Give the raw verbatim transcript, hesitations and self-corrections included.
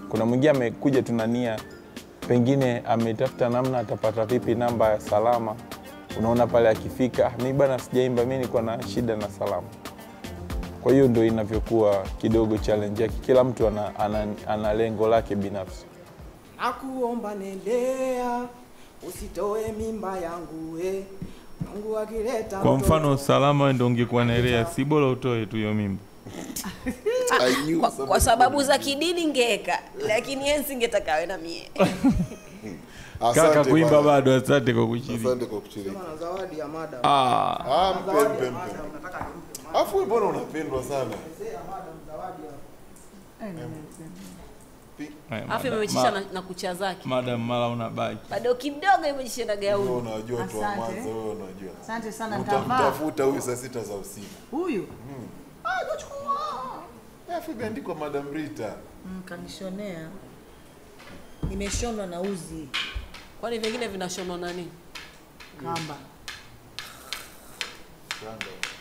Kuna mwingine amekuja tunania pengine ametafuta namna atapata vipi namba ya salama. Unaona pale akifika, mimi bana sijaimba, mimi niko na shida na salama. Kwa hiyo ndio inavyokuwa kidogo challenge yake. Kila mtu ana, ana, ana lengo lake binafsi. Nakuomba nendea, usitoe mimba yangu eh. Mungu akileta. Kwa mfano salama ndio ungekuwa naelea, si bora utoe tu hiyo mimba. kwa, kwa sababu za kidini ngeka, lakini yeye singetaka awe na mie. Kaka kuimba bado, asante kwa kushiriki. Asante kwa kushiriki. Sema na zawadi ya madam. Ah, ah mpe mpe mpe. Afu wewe bwana unapendwa sana. Afu imemechisha na, na kucha zake. Madam mala unabaki. Bado kidogo imejisha na gauni. Wewe unajua tu mwanzo, wewe unajua. Asante sana nitavaa. Utafuta huyu saa sita za usiku. Huyu? Mm. Ah, kuchukua. Afu imeandikwa Madam Rita. Mm, kanishonea. Nimeshonwa na uzi. Kwani vingine vinashonwa nani? Kamba. Kamba.